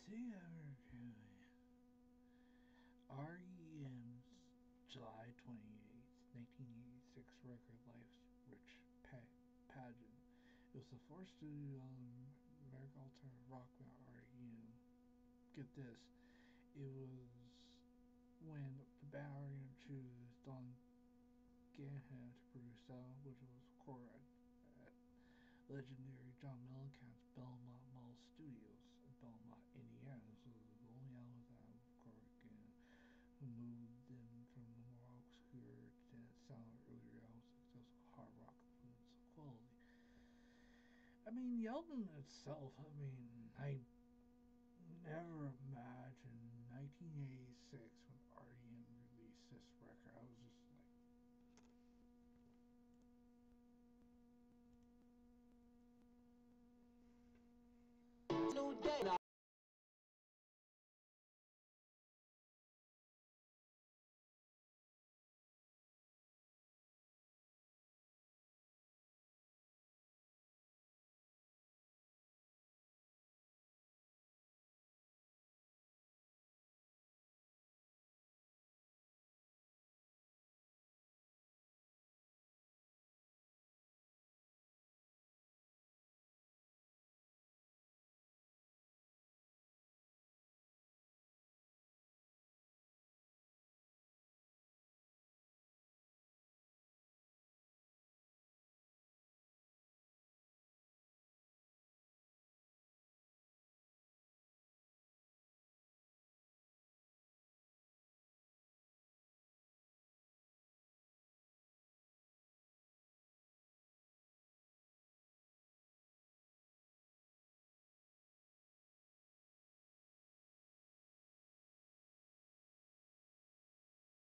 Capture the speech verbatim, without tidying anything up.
Together R E M's July twenty-eighth, nineteen eighty-six record Life's Rich pa- Pageant. It was the fourth studio album American alternative rock band R E M. Get this, it was when the band R E M chose Don Gahan to produce the album, which was recorded at legendary John Mellencamp's Belmont Mall Studios in Belmont, Indiana. This was the only album that I recorded again, who moved in from the more obscure than it sounded earlier albums, because of hard rock influence and quality. I mean, the album itself, I mean, I never imagined nineteen eighty-six